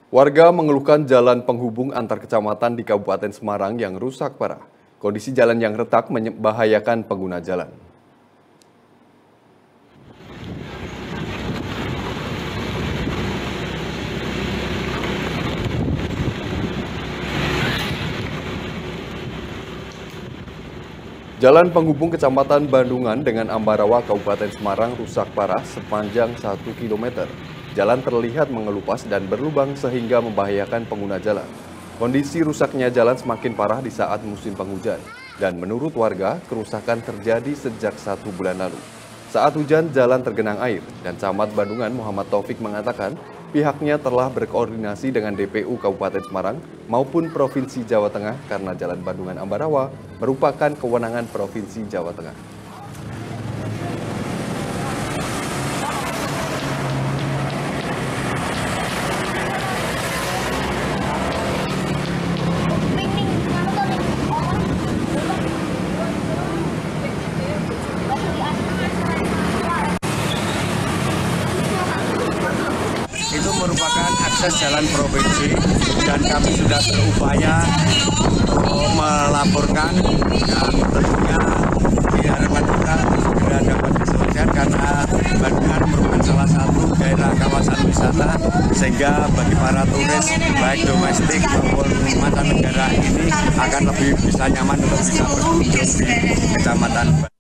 Warga mengeluhkan jalan penghubung antar kecamatan di Kabupaten Semarang yang rusak parah. Kondisi jalan yang retak membahayakan pengguna jalan. Jalan penghubung Kecamatan Bandungan dengan Ambarawa Kabupaten Semarang rusak parah sepanjang 1 km. Jalan terlihat mengelupas dan berlubang sehingga membahayakan pengguna jalan. Kondisi rusaknya jalan semakin parah di saat musim penghujan. Dan menurut warga, kerusakan terjadi sejak 1 bulan lalu. Saat hujan, jalan tergenang air dan Camat Bandungan Muhammad Taufik mengatakan pihaknya telah berkoordinasi dengan DPU Kabupaten Semarang maupun Provinsi Jawa Tengah karena Jalan Bandungan Ambarawa merupakan kewenangan Provinsi Jawa Tengah. Itu merupakan akses jalan provinsi dan kami sudah berupaya untuk melaporkan dan tentunya diharapkan kita segera dapat diselesaikan karena Bandungan merupakan salah satu daerah kawasan wisata sehingga bagi para turis baik domestik maupun mancanegara ini akan lebih bisa nyaman untuk bisa berkunjung di Kecamatan